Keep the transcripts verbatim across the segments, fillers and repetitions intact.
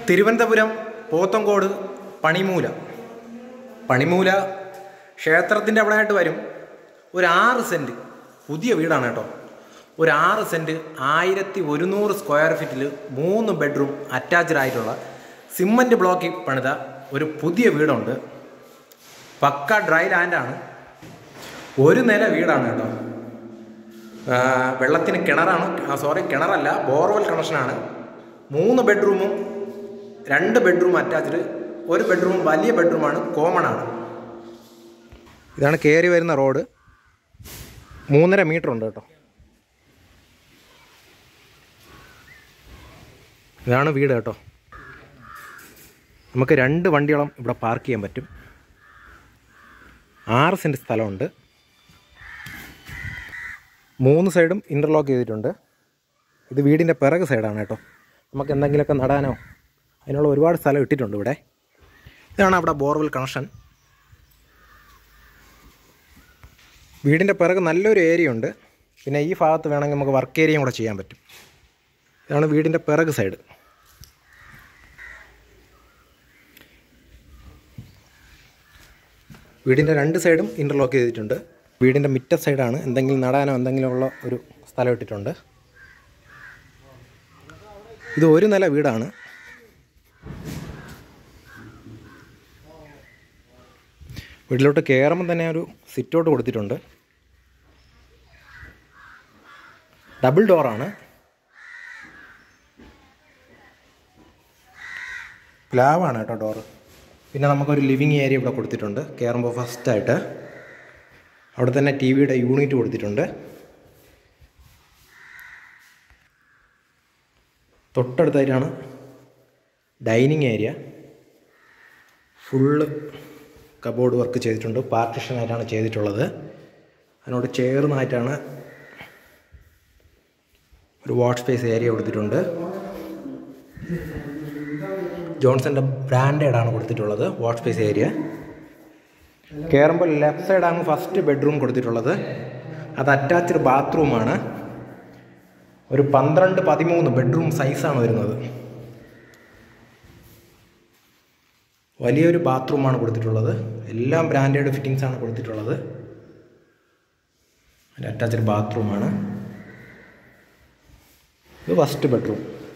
തിരുവനന്തപുരം പോത്തങ്കോട് പണിമൂല പണിമൂല ക്ഷേത്രത്തിൻ്റെ അവിടെയായിട്ട് വരും. ഒരു ആറ് സെൻറ്റ് പുതിയ വീടാണ് കേട്ടോ. ഒരു ആറ് സെൻറ്റ് ആയിരത്തി ഒരുന്നൂറ് സ്ക്വയർ ഫീറ്റിൽ മൂന്ന് ബെഡ്റൂം അറ്റാച്ച്ഡ് ആയിട്ടുള്ള സിമൻറ്റ് ബ്ലോക്കിൽ പണിത ഒരു പുതിയ വീടുണ്ട്. പക്ക ഡ്രൈ ലാൻഡാണ്. ഒരു നില വീടാണ് കേട്ടോ. വെള്ളത്തിന് കിണറാണ്, സോറി കിണറല്ല, ബോർവെൽ കണക്ഷനാണ്. മൂന്ന് ബെഡ്റൂമും രണ്ട് ബെഡ്റൂം അറ്റാച്ച്ഡ്, ഒരു ബെഡ്റൂം വലിയ ബെഡ്റൂമാണ്, കോമൺ ആണ്. ഇതാണ് കയറി വരുന്ന റോഡ്. മൂന്നര മീറ്റർ ഉണ്ട് കേട്ടോ. ഇതാണ് വീട് കേട്ടോ. നമുക്ക് രണ്ട് വണ്ടിയോളം ഇവിടെ പാർക്ക് ചെയ്യാൻ പറ്റും. ആറ് സെൻറ്റ് സ്ഥലമുണ്ട്. മൂന്ന് സൈഡും ഇൻ്റർലോക്ക് ചെയ്തിട്ടുണ്ട്. ഇത് വീടിൻ്റെ പിറക് സൈഡാണ് കേട്ടോ. നമുക്ക് എന്തെങ്കിലുമൊക്കെ നടാനോ അതിനുള്ള ഒരുപാട് സ്ഥലം ഇട്ടിട്ടുണ്ട് ഇവിടെ. ഇതാണ് അവിടെ ബോർവെൽ കണക്ഷൻ. വീടിൻ്റെ പിറക് നല്ലൊരു ഏരിയ ഉണ്ട്. പിന്നെ ഈ ഭാഗത്ത് വേണമെങ്കിൽ നമുക്ക് വർക്ക് ഏരിയയും കൂടെ ചെയ്യാൻ പറ്റും. ഇതാണ് വീടിൻ്റെ പിറക് സൈഡ്. വീടിൻ്റെ രണ്ട് സൈഡും ഇൻ്റർലോക്ക് ചെയ്തിട്ടുണ്ട്. വീടിൻ്റെ മിറ്റ സൈഡാണ്. എന്തെങ്കിലും നടാനോ എന്തെങ്കിലും ഉള്ള ഒരു സ്ഥലം ഇട്ടിട്ടുണ്ട്. ഇത് ഒരു നില വീടാണ്. വീട്ടിലോട്ട് കയറുമ്പോൾ തന്നെ ഒരു സിറ്റൗട്ട് കൊടുത്തിട്ടുണ്ട്. ഡബിൾ ഡോറാണ്. പ്ലാവാണ് കേട്ടോ ഡോറ്. പിന്നെ നമുക്കൊരു ലിവിങ് ഏരിയ ഇവിടെ കൊടുത്തിട്ടുണ്ട്. കയറുമ്പോൾ ഫസ്റ്റായിട്ട് അവിടെ തന്നെ ടി വിയുടെ യൂണിറ്റ് കൊടുത്തിട്ടുണ്ട്. തൊട്ടടുത്തായിട്ടാണ് dining area. Full cupboard work ചെയ്തിട്ടുണ്ട്. പാർട്ടിഷനായിട്ടാണ് ചെയ്തിട്ടുള്ളത്. അതിനോട് ചേർന്നായിട്ടാണ് ഒരു വാഷ് സ്പേസ് ഏരിയ കൊടുത്തിട്ടുണ്ട്. ജോൺസൻ്റെ ബ്രാൻഡേഡാണ് കൊടുത്തിട്ടുള്ളത് വാഷ് സ്പേസ് ഏരിയ. കയറുമ്പോൾ ലെഫ്റ്റ് സൈഡാണ് ഫസ്റ്റ് ബെഡ്റൂം കൊടുത്തിട്ടുള്ളത്. അത് അറ്റാച്ച്ഡ് ബാത്റൂമാണ്. ഒരു പന്ത്രണ്ട് പതിമൂന്ന് ബെഡ്റൂം സൈസാണ് വരുന്നത്. വലിയൊരു ബാത്റൂമാണ് കൊടുത്തിട്ടുള്ളത്. എല്ലാം ബ്രാൻഡഡ് ഫിറ്റിങ്സാണ് കൊടുത്തിട്ടുള്ളത്. അറ്റാച്ച്ഡ് ബാത്റൂമാണ്. ഇത് ഫസ്റ്റ് ബെഡ്റൂം.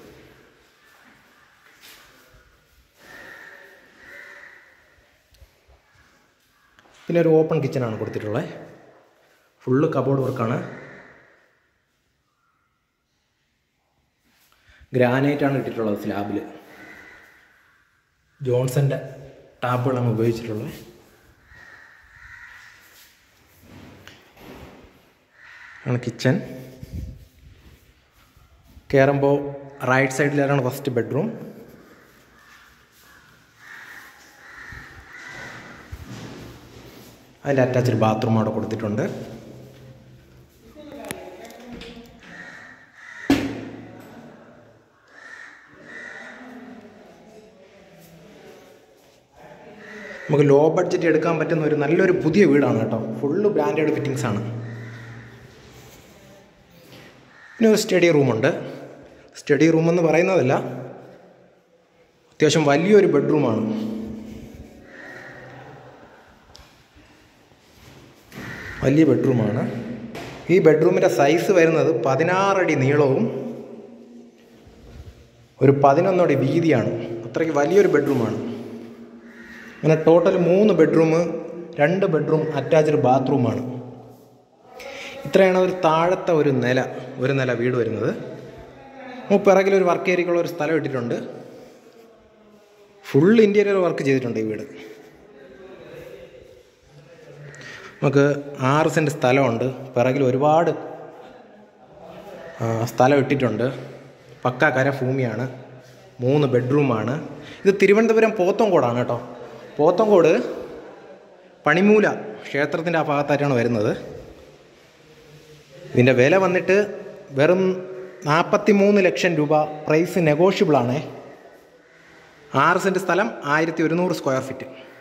പിന്നെ ഒരു ഓപ്പൺ കിച്ചനാണ് കൊടുത്തിട്ടുള്ളത്. ഫുള്ള് കബോർഡ് വർക്കാണ്. ഗ്രാനൈറ്റാണ് ഇട്ടിട്ടുള്ളത് സ്ലാബിൽ. ജോൺസൻ്റെ ടാപ്പുകളാണ് ഉപയോഗിച്ചിട്ടുള്ളത്. ആണ് കിച്ചൻ. കയറുമ്പോൾ റൈറ്റ് സൈഡിലാണ് ഫസ്റ്റ് ബെഡ്റൂം. അതിൻ്റെ അറ്റാച്ച്ഡ് ബാത്റൂം അവിടെ കൊടുത്തിട്ടുണ്ട്. നമുക്ക് ലോ ബഡ്ജറ്റ് എടുക്കാൻ പറ്റുന്ന ഒരു നല്ലൊരു പുതിയ വീടാണ് കേട്ടോ. ഫുള്ള് ബ്രാൻഡഡ് ഫിറ്റിങ്സ് ആണ്. പിന്നെ ഒരു സ്റ്റഡി റൂമുണ്ട്. സ്റ്റഡി റൂമെന്ന് പറയുന്നതല്ല, അത്യാവശ്യം വലിയൊരു ബെഡ്റൂമാണ്. വലിയ ബെഡ്റൂമാണ്. ഈ ബെഡ്റൂമിൻ്റെ സൈസ് വരുന്നത് പതിനാറടി നീളവും ഒരു പതിനൊന്നടി വീതിയാണ്. അത്രയ്ക്ക് വലിയൊരു ബെഡ്റൂമാണ്. അങ്ങനെ ടോട്ടൽ മൂന്ന് ബെഡ്റൂം, രണ്ട് ബെഡ്റൂം അറ്റാച്ച്ഡ് ബാത്റൂമാണ്. ഇത്രയാണ് ഒരു താഴത്തെ ഒരു നില, ഒരു നില വീട് വരുന്നത്. പിറകിലൊരു വർക്ക് ഏരിയക്കുള്ള ഒരു സ്ഥലം ഇട്ടിട്ടുണ്ട്. ഫുൾ ഇൻറ്റീരിയർ വർക്ക് ചെയ്തിട്ടുണ്ട് ഈ വീട്. നമുക്ക് ആറ് സെൻറ്റ് സ്ഥലമുണ്ട്. പിറകിൽ ഒരുപാട് സ്ഥലം ഇട്ടിട്ടുണ്ട്. പക്ക കര ഭൂമിയാണ്. മൂന്ന് ബെഡ്റൂമാണ്. ഇത് തിരുവനന്തപുരം പോത്തങ്കോടാണ് കേട്ടോ. പോത്തങ്കോട് പണിമൂല ക്ഷേത്രത്തിൻ്റെ ആ ഭാഗത്തായിട്ടാണ് വരുന്നത്. ഇതിൻ്റെ വില വന്നിട്ട് വെറും നാൽപ്പത്തി മൂന്ന് ലക്ഷം രൂപ. പ്രൈസ് നെഗോഷ്യബിളാണ്. ആറ് സെൻറ്റ് സ്ഥലം, ആയിരത്തി ഒരുന്നൂറ് സ്ക്വയർ ഫീറ്റ്.